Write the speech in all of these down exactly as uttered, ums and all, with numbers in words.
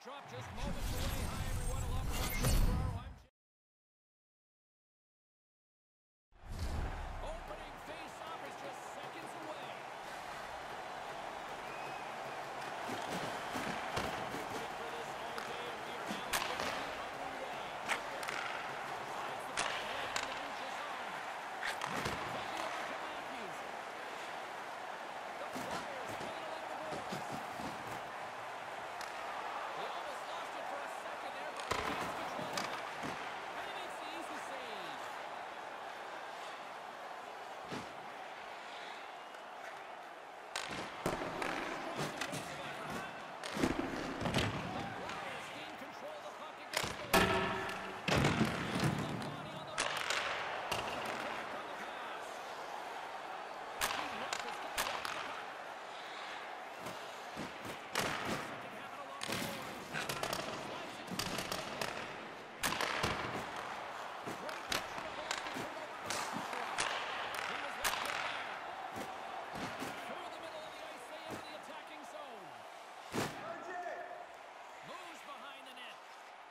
Drop just moments away. Hi, everyone. Along the line for our I'm Opening face-off is just seconds away. Waiting for this all day, and we are now officially underway. Slides the ball ahead in the neutral zone. Moves it quickly over to Matthews. The Flyers put it along the boards. They almost lost it for a second there, but retains control of it. And he makes the easy save. Flyers gain control of the puck against the wall. Body on the block. Back on the pass. Team Rush has got back the puck. Second half and along the boards. Slides it. Great pressure to hold the turnover by Kucherov. He was locked in there. Through the middle of the ice, they enter the attacking zone. Moves behind the net.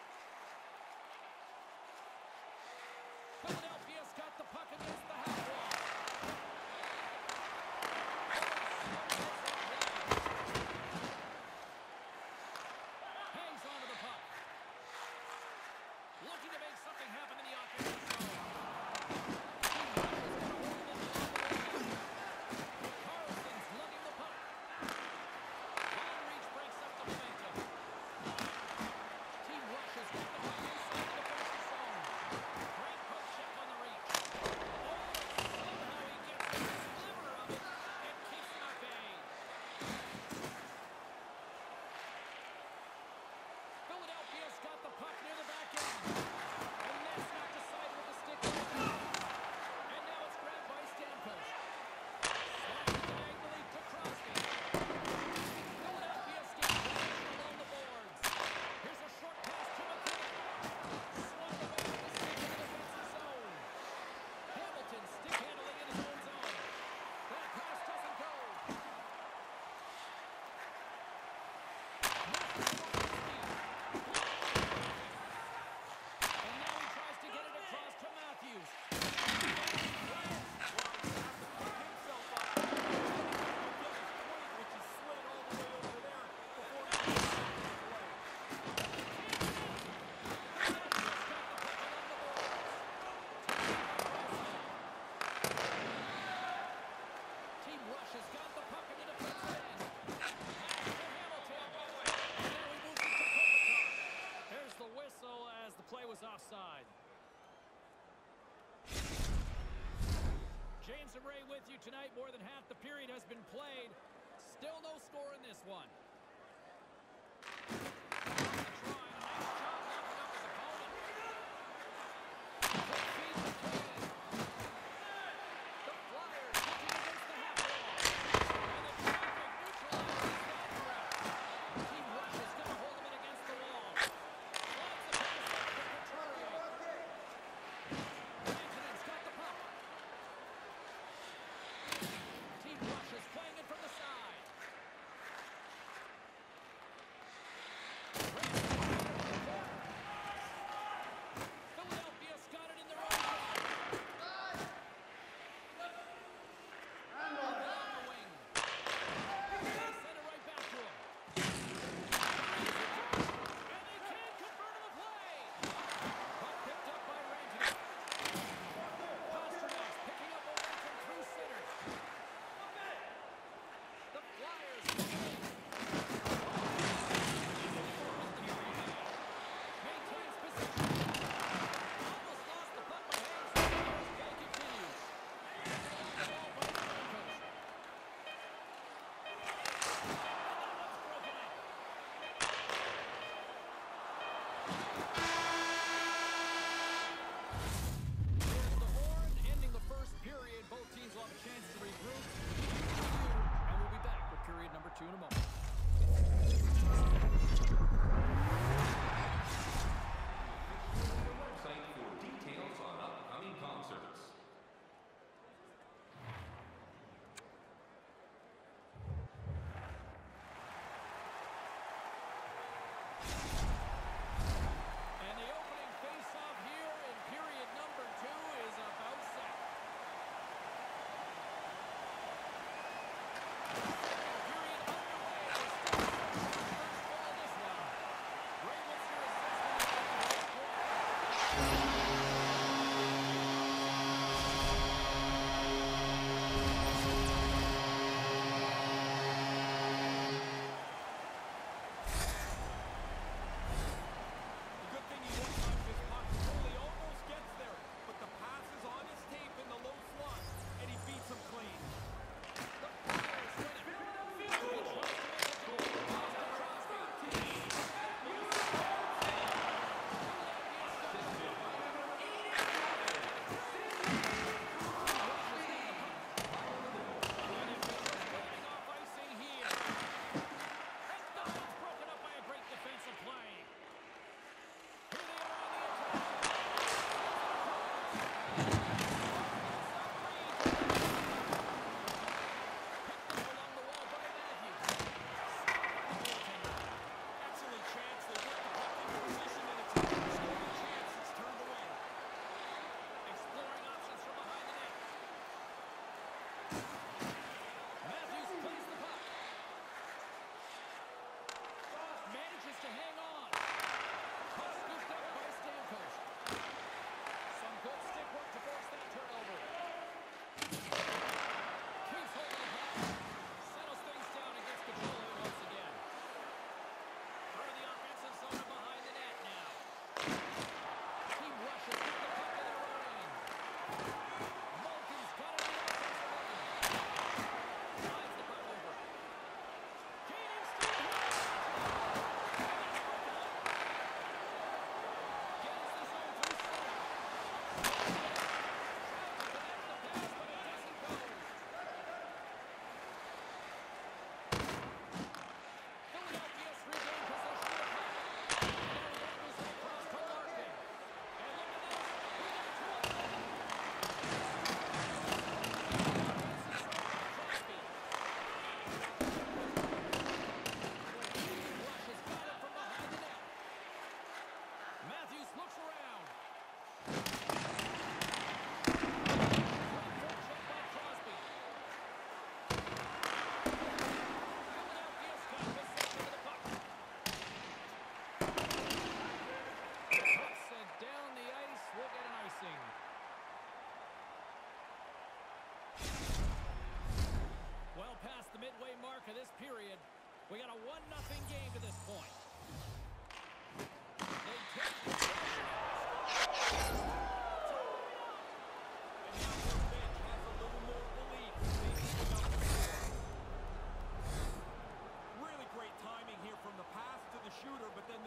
Philadelphia's got the puck against the half wall. Hangs onto the puck. Looking to make something happen in the offensive zone. Team Rush is going to hold it along the wall. Carlson's lugging the puck. Long reach breaks up the momentum. Team Rush has got the puck inside the defensive zone. Great poke check on the reach. Oh, somehow he gets a sliver of it and keeps him at bay. Philadelphia's got the puck near the back end. And that's not decided with the stick right now. And now it's grabbed by Stamkos. Slides it diagonally to Crosby. Philadelphia skates pressure along the boards. Here's a short pass to McKinnon. Swung away with the stick in the defensive zone. Hamilton stick handling in his own zone. That pass doesn't go. Moves it over to speed. And now he tries to get it across to Matthews. Team Rush has got the puck in the defensive end. Pass to Hamilton. And now he moves it to Kopitar. There's the whistle as the play was offside. James and Ray with you tonight. More than half the period has been played. Still no score in this one. On the try, a nice job locking up his opponent. Quick feed to Kane. The Flyers looking against the half wall. And the traffic neutralizes that threat. Team Rush is going to hold him in against the wall. Slides the pass back to Couturier. Rantanen's got the puck. Team Rush is playing it from the side. Philadelphia's got it in their own zone. Along the wing. They send it right back to him. And they can't convert on the play. Puck picked up by Rantanen. Pasternak's picking up momentum through center. The Flyers maintains position. Almost lost the puck by Hayes. The Flyers play continues. Handed along the wall by Stamkos. Another one's broken up. Here's the horn, ending the first period. Both teams will have a chance to regroup. And we'll be back with period number two in a moment. Website for details on upcoming concerts.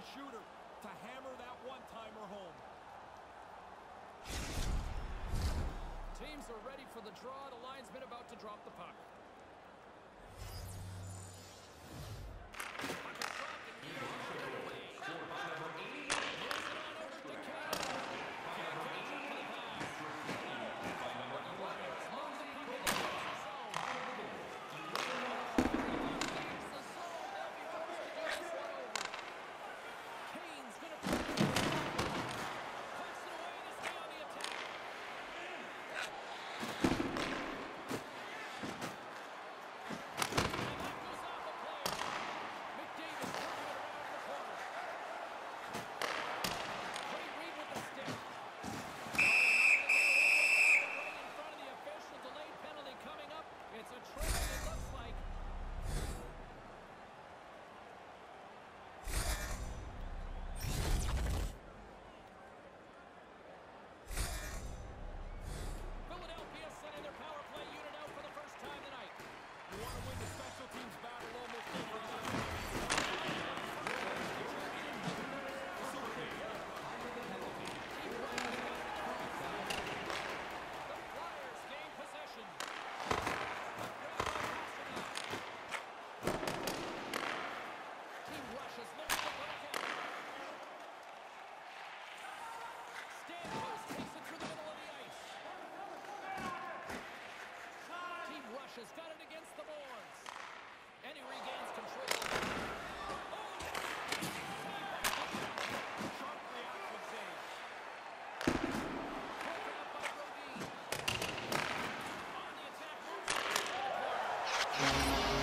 shooter to hammer that one-timer home. Teams are ready for the draw. The linesman about to drop the puck. Puck is dropped and near the away. Scored by number eighty. Moves it on over to Kane. Can't catch up to the pass. By number eleven. Moves the puck in the offensive zone. Leaves the zone. They'll be forced to do this one over. Kane's gonna put it in. Puts it away to stay on the attack. Philadelphia sending their power play unit out for the first time tonight. You want to win the special teams battle almost every time. The Flyers gain possession. Team rushes looking for Burkett. Stamkos takes it through the middle of the ice. Team rushes got it against the boards. And he regains control. Oh! Sharp reaction save. Broken up by Brodin. On the attack, moves it into the corner.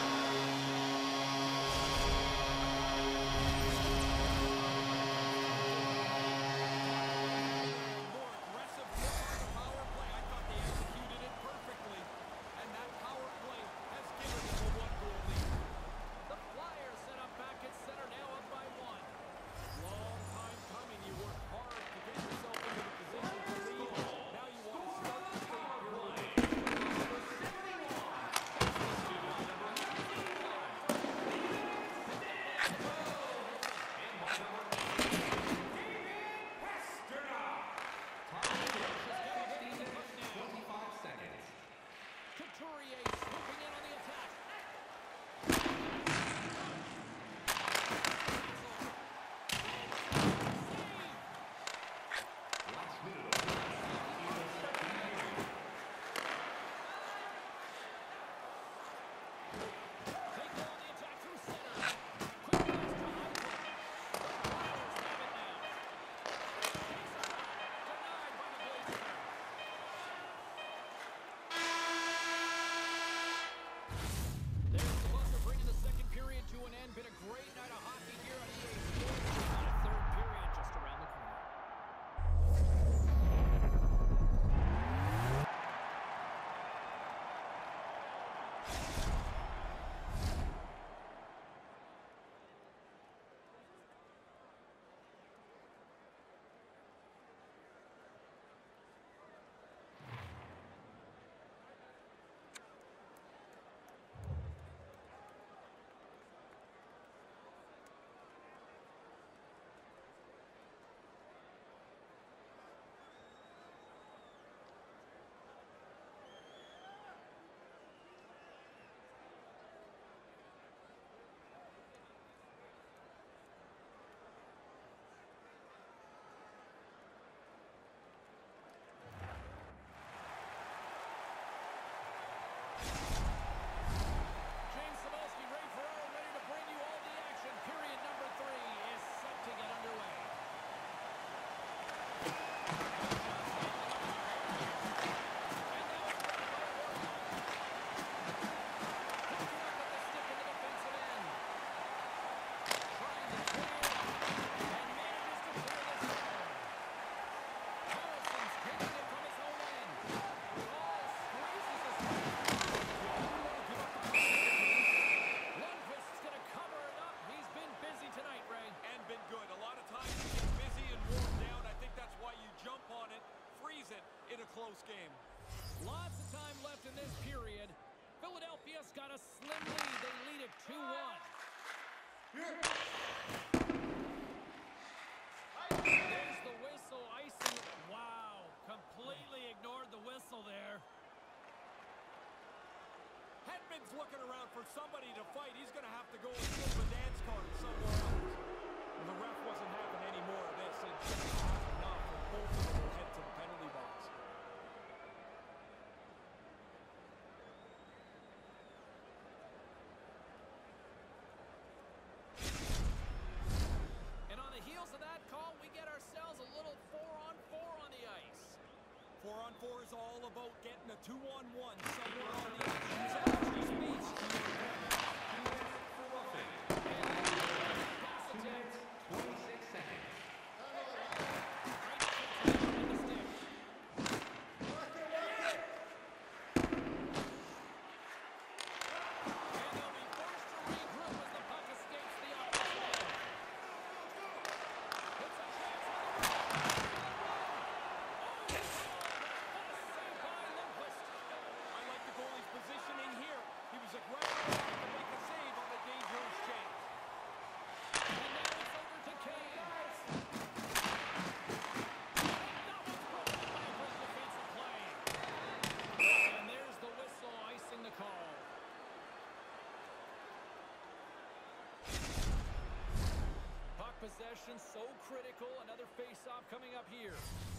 More aggressive look on the power play. I thought they executed it perfectly. And that power play has given them a one-goal lead. The Flyers set up back at center, now up by one. Long time coming. You work hard to get yourself into the position to lead. Now you want to start the third period. twenty-five seconds. Couturier swooping in on the attack. Last minute of play in the second period. They go on the attack through center. Quick pass to Eichel. The Flyers have it now. Takes a shot. Denied by the Blazers. There's the buzzer bringing the second period to an end. Been a great night of hockey here on E A Sports. We've got a third period just around the corner. James Cebulski, Ray Ferraro ready to bring you all the action. Period number three is set to get underway. And now it's brought by Orlov. Picking up with the stick in the defensive end. Trying to clear, and manages to clear this one. Harrison's taking it from his own end. Hall squeezes the stick. Lundqvist's going to cover it up. He's been busy tonight, Ray. And been good. A lot of times you get busy and worn down. I think that's why you jump on it, freeze it in a close game. Lots of time left in this period. Philadelphia's got a slim lead. They lead it two one. for somebody to fight, he's going to have to go and flip a dance card somewhere else. And the ref wasn't having any more of this. It just had enough, and both of them will head to the penalty box. And on the heels of that call, we get ourselves a little four-on-four on the ice. Four on four is all about getting a two on one somewhere on the ice. Use extra space. For roughing. Two minutes, twenty-six seconds. I like the goalie's positioning here. He was aggressive enough to make a save on a dangerous chance. And now it's over to Kane. That one's broken by a great defensive play. And there's the whistle icing the call. Puck possession so critical. Another face-off coming up here.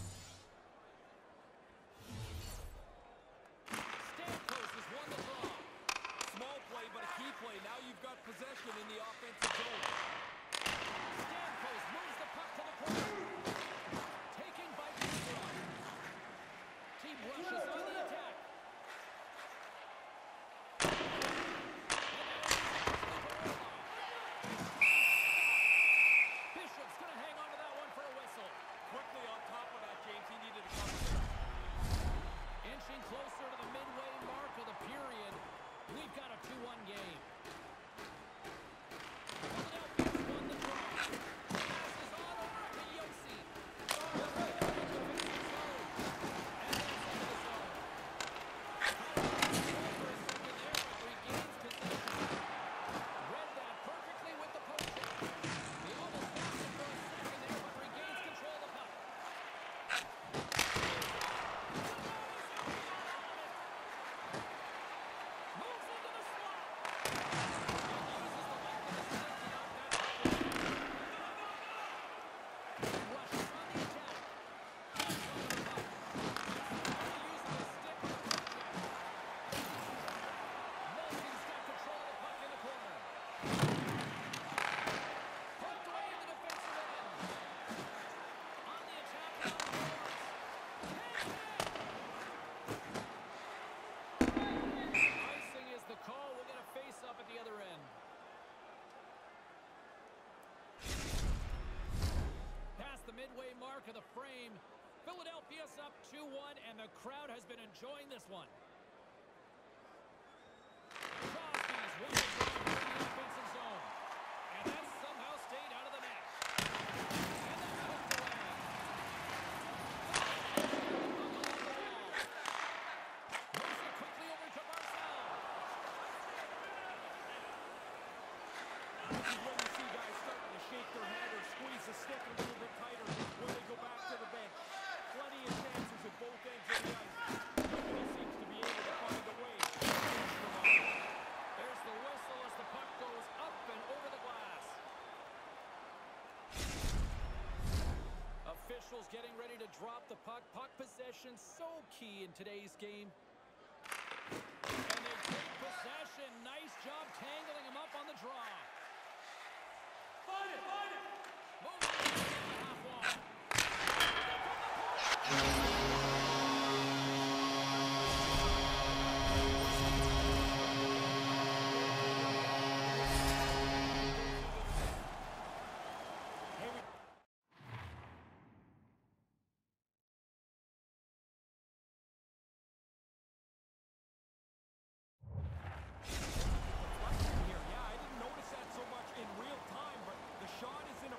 Stamkos has won the draw. Small play, but a key play. Now you've got possession in the offensive zone. Stamkos moves the puck to the corner. Taken by Bjork. Team rushes on the attack. Bishop's going to hang on to that one for a whistle. Quickly on top of that, James. He needed to cover there. Inching closer to the midway mark of the period. We've got a two one game. Philadelphia's won the draw. Passes on over to Yossi. And that's into the zone. For a second there, but regains possession. Read that perfectly with the post check. He almost lost it for a second there, but regains control of the puck. Moves into the slot. And uses the length of his stick to knock that puck away. Rushes on the attack. Cuts over the puck. Now using his stick on the poke check. Malkin's got control of the puck in the corner. Poked away in the defensive end. On the attack now, Morris. Icing is the call. We'll get a face-up at the other end. Past the midway mark of the frame, Philadelphia's up two one, and the crowd has been enjoying this one. Crosby's won the draw from the offensive zone, and that's somehow stayed out of the net. And that's hooked away. Moves it quickly over to Barzal. This is when you see guys starting to shake their head or squeeze the stick a little bit tighter when they go back to the bench. Plenty of chances at both ends of the ice. Nobody seems to be able to find a way. There's the whistle as the puck goes up and over the glass. Officials getting ready to drop the puck. Puck possession so key in today's game. And they take possession. Nice job tangling him up on the draw. Find it, find it! Moving to the half wall. Here we here. Yeah, I didn't notice that so much in real time, but the shot is in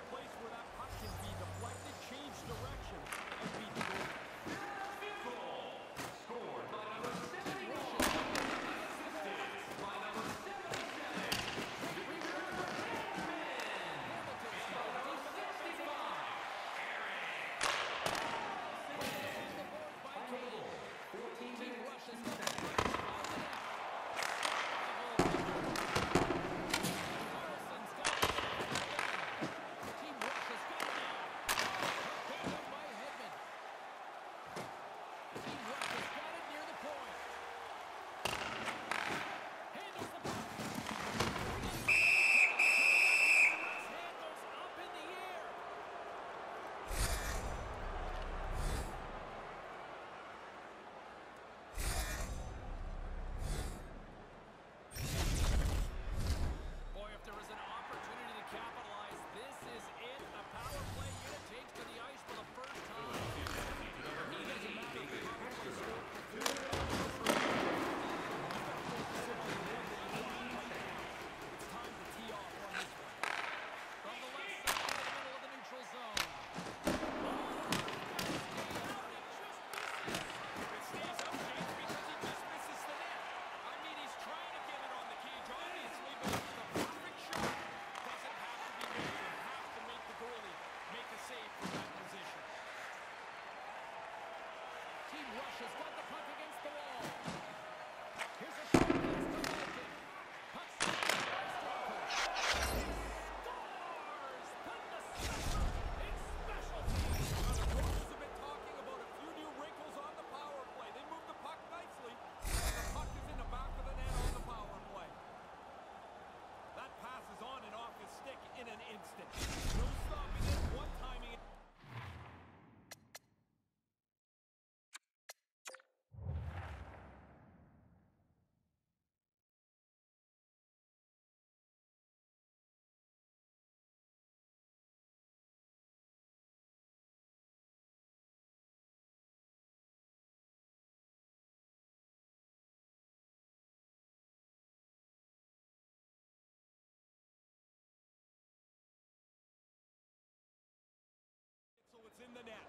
the net.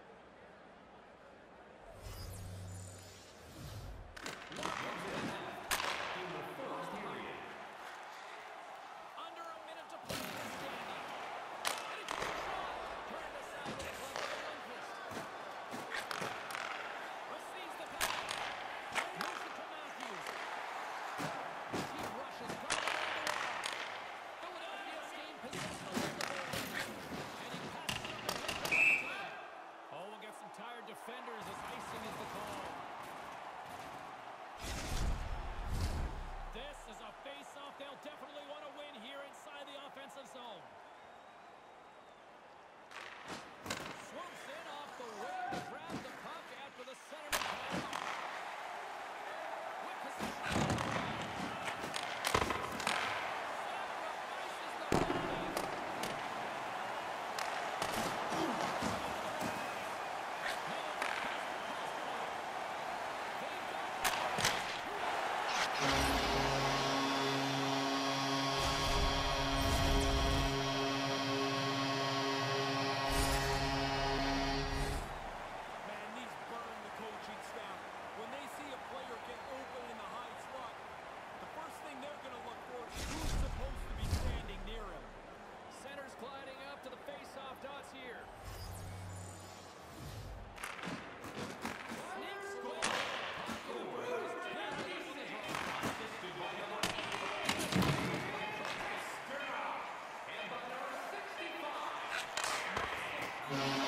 In the first period. Under a minute to play in the standing. And he takes a shot. Turned aside with a glove by Lundqvist. Receives the pass. Moves it to Matthews. He rushes, driving around the wall. Philadelphia's gained possession along the boards. And he passes it up ahead to Washington. Oh, we'll get some tired defenders as icing is the call. This is a face-off they'll definitely want to win here inside the offensive zone. Swoops in off the wing to grab the puck after the centerman pass. With possession. Sacrifices the penalty. They've got Man, these burn the coaching staff. When they see a player get open in the high slot, the first thing they're going to look for is who's supposed to be standing near him. Center's gliding up to the face-off dots here. Sneaks away. Puck over his head. Assisted by number eighty-eight. And by number sixty-five.